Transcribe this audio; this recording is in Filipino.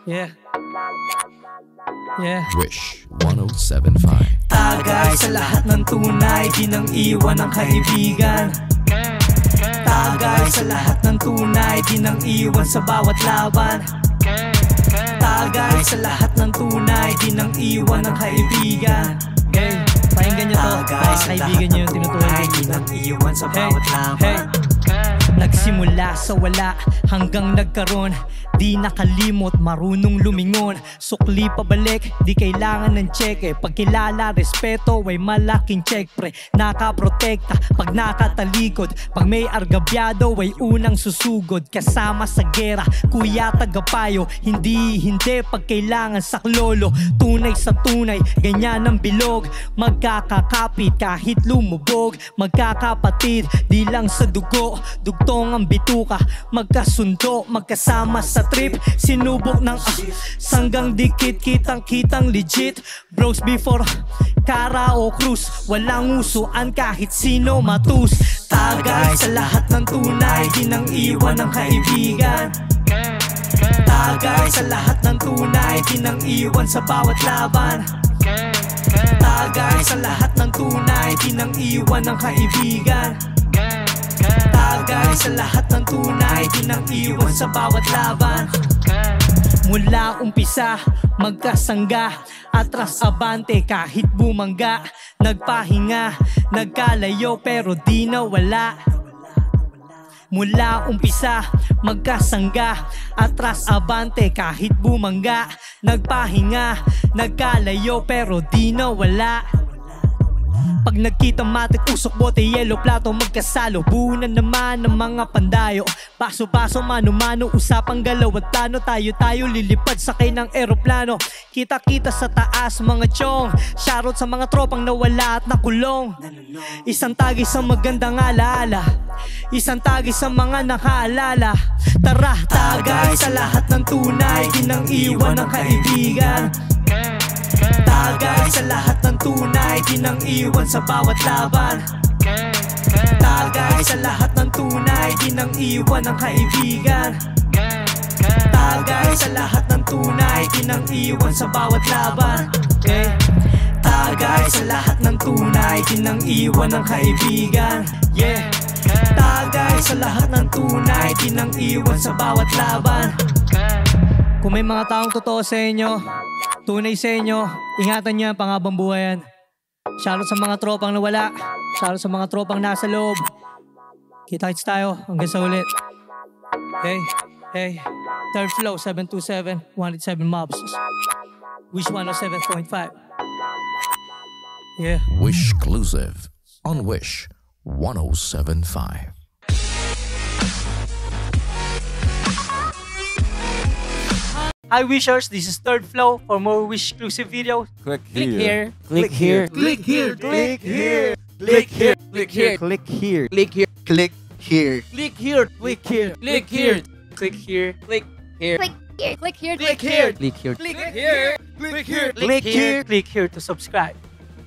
Yeah. Yeah. Wish 107.5. Tagay sa lahat ng tunay, di nang iwan ang kaibigan. Tagay sa lahat ng tunay, di nang iwan sa bawat laban. Tagay sa lahat ng tunay, di nang iwan ang kaibigan. Hey, pakinggan nyo to, para sa kaibigan nyo yung tinutuloy. Di nang iwan sa bawat laban. Nagsimula sa wala hanggang nagkaroon, di nakalimot, marunong lumingon. Sukli pabalik, di kailangan ng cheque. Pagkilala, respeto, ay malaking check pre. Nakaprotekta pag nakatalikod, pag may argabyado ay unang susugod. Kasama sa gera, kuya tagapayo, hindi pag kailangan saklolo. Tunay sa tunay, ganyan ang bilog. Magkakakapit kahit lumubog, magkakapatid, di lang sa dugo. Dugtong ang bituka, magkasundo, magkasama sa trip. Sinubok ng sanggang dikit, kitang legit. Bros before Kara o Cruz, walang usuan kahit sino matus. Tagay sa lahat ng tunay, di nang iwan ang kaibigan. Tagay sa lahat ng tunay, di nang iwan sa bawat laban. Tagay sa lahat ng tunay, di nang iwan ang kaibigan. Tagay sa lahat ng tunay, di nang iwan sa bawat laban. Mula umpisa, magkasangga, atras abante kahit bumangga. Nagpahinga, nagkalayo pero di nawala. Mula umpisa, magkasangga, atras abante kahit bumangga. Nagpahinga, nagkalayo pero di nawala. Pag nagkita matik, usok, bote, yelo, plato, magkasalo. Buhunan naman ng mga pandayo. Baso-baso, mano-mano, usapang galaw at plano. Tayo-tayo lilipad sakay ng eroplano. Kita-kita sa taas mga chong. Shoutout sa mga tropang nawala at nakulong. Isang tagi sa magandang alaala, isang tagi sa mga nakaalala. Tara, tagay sa lahat ng tunay, di nang iwan ang kaibigan. Tagay sa lahat ng tunay, di nang iwan sa bawat laban. Tagay sa lahat ng tunay, di nang iwan ang kaibigan. Tagay sa lahat ng tunay, di nang iwan sa bawat laban. Okay. Tagay sa lahat ng tunay, di nang iwan ang kaibigan. Yeah. Tagay sa lahat ng tunay, di nang iwan sa bawat laban. Kung may mga taong totoo sa inyo, tunay sa inyo, ingatan niyo ang panghabang buhay yan. Shoutout sa mga tropang nawala, shoutout sa mga tropang nasa loob. Kita-kits tayo hanggang sa ulit. Hey, Third Flo 727 187 Mobs. Wish 107.5. Yeah. WISHclusive on Wish 107.5. Hi Wishers, this is Third Flo. For more WISHclusive videos, Click here. Click here. Click here. Click here. Click here. Click here. Click here. Click here. Click here. Click here. Click here. Click here. Click here. Click here. Click here. Click here. Click here. Click here. Click here to subscribe.